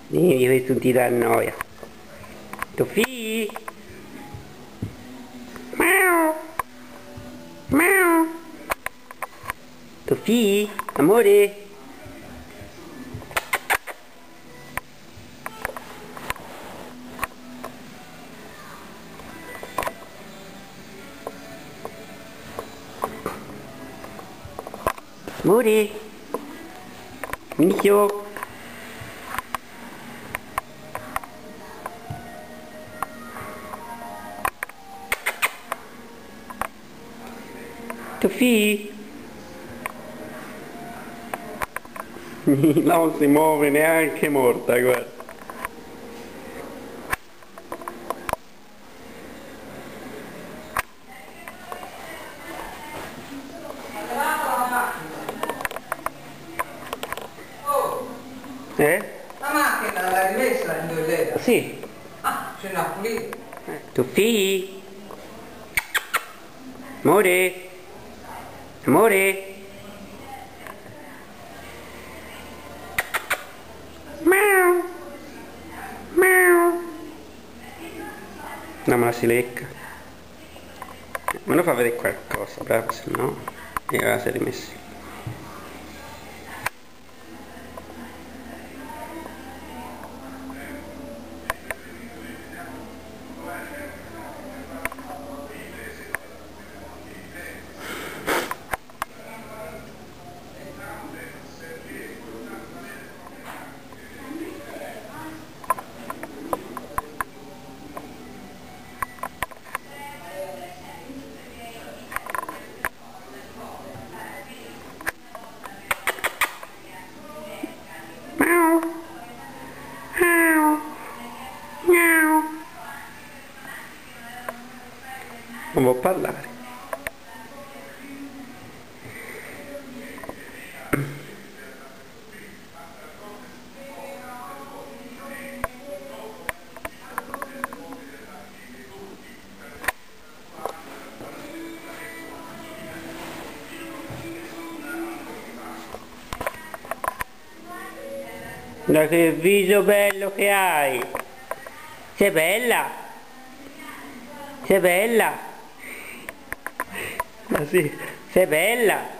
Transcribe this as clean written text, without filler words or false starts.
Questo ti dà noia. Tofì? Miau. Miau. Tofì? Amore? Amore? Micio? Tofì? Non si muove neanche morta, guarda. La macchina l'hai rimessa in 2 lire? Sì. Ah, ce n'ha pulito. Tofì? Amore? Amore? Miau. Miau. No, ma la si lecca. Me lo fa vedere qualcosa, bravo, se no mi aveva si è rimesso. Non può parlare. Ma che viso bello che hai! Sei bella! Sei bella! Ma sì, sei bella!